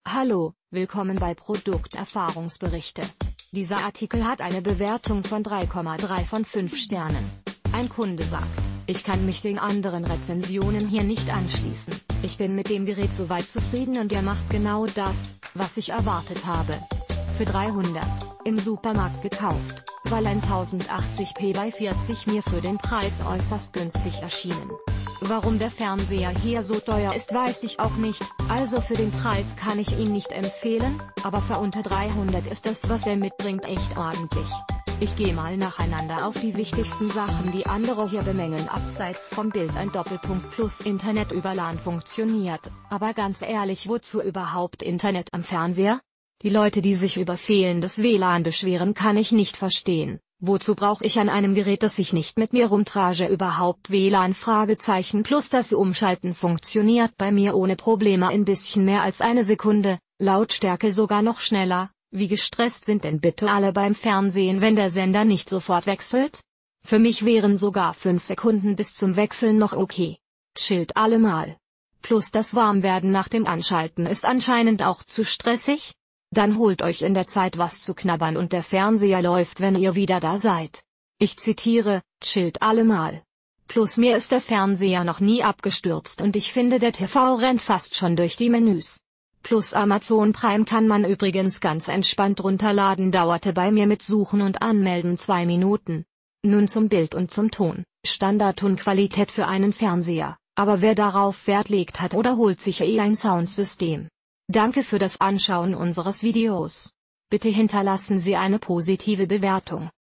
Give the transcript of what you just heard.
Hallo, willkommen bei Produkterfahrungsberichte. Dieser Artikel hat eine Bewertung von 3,3 von 5 Sternen. Ein Kunde sagt: Ich kann mich den anderen Rezensionen hier nicht anschließen. Ich bin mit dem Gerät soweit zufrieden und er macht genau das, was ich erwartet habe. Für 300 im Supermarkt gekauft, weil ein 1080p bei 40 mir für den Preis äußerst günstig erschienen. Warum der Fernseher hier so teuer ist, weiß ich auch nicht, also für den Preis kann ich ihn nicht empfehlen, aber für unter 300 ist das, was er mitbringt, echt ordentlich. Ich gehe mal nacheinander auf die wichtigsten Sachen, die andere hier bemängeln. Abseits vom Bild ein Doppelpunkt plus Internet über LAN funktioniert, aber ganz ehrlich, wozu überhaupt Internet am Fernseher? Die Leute, die sich über fehlendes WLAN beschweren, kann ich nicht verstehen. Wozu brauche ich an einem Gerät, das ich nicht mit mir rumtrage, überhaupt WLAN? Plus das Umschalten funktioniert bei mir ohne Probleme in bisschen mehr als eine Sekunde, Lautstärke sogar noch schneller. Wie gestresst sind denn bitte alle beim Fernsehen, wenn der Sender nicht sofort wechselt? Für mich wären sogar 5 Sekunden bis zum Wechseln noch okay. Chillt allemal. Plus das Warmwerden nach dem Anschalten ist anscheinend auch zu stressig. Dann holt euch in der Zeit was zu knabbern und der Fernseher läuft, wenn ihr wieder da seid. Ich zitiere: Chillt allemal. Plus mir ist der Fernseher noch nie abgestürzt und ich finde, der TV rennt fast schon durch die Menüs. Plus Amazon Prime kann man übrigens ganz entspannt runterladen, dauerte bei mir mit Suchen und Anmelden 2 Minuten. Nun zum Bild und zum Ton. Standardtonqualität für einen Fernseher, aber wer darauf Wert legt, hat oder holt sich ein Soundsystem. Danke für das Anschauen unseres Videos. Bitte hinterlassen Sie eine positive Bewertung.